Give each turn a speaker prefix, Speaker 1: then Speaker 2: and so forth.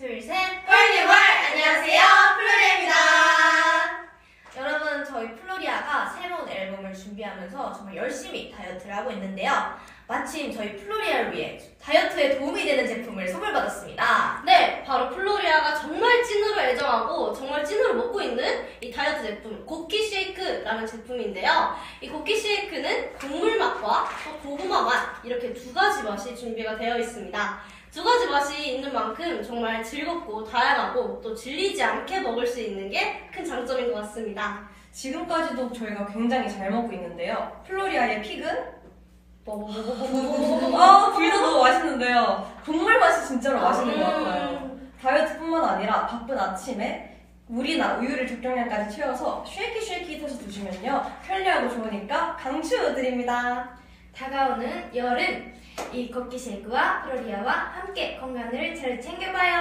Speaker 1: 둘, 셋!
Speaker 2: 폴리월! 안녕하세요, 플로리아입니다.
Speaker 1: 여러분, 저희 플로리아가 새로운 앨범을 준비하면서 정말 열심히 다이어트를 하고 있는데요. 마침 저희 플로리아를 위해 다이어트에 도움이 되는 제품을 선물 받았습니다.
Speaker 2: 네, 바로 플로리아가 정말 찐으로 애정하고 정말 찐으로 먹고 있는 이 다이어트 제품 고키 쉐이크라는 제품인데요. 이 고키 쉐이크는 곡물 맛과 또 고구마 맛 이렇게 두 가지 맛이 준비가 되어 있습니다. 두 가지 맛이 있는 만큼 정말 즐겁고 다양하고 또 질리지 않게 먹을 수 있는 게 큰 장점인 것 같습니다.
Speaker 3: 지금까지도 저희가 굉장히 잘 먹고 있는데요. 플로리아의 픽은 둘 다 너무 맛있는데요. 곡물 맛이 진짜로 맛있는 것 같아요. 다이어트뿐만 아니라 바쁜 아침에 물이나 우유를 적정량까지 채워서 쉐이키 터서 드시면요 편리하고 좋으니까 강추드립니다.
Speaker 1: 다가오는 여름, 이 걷기 쉐이크와 플로리아와 함께 건강을 잘 챙겨봐요.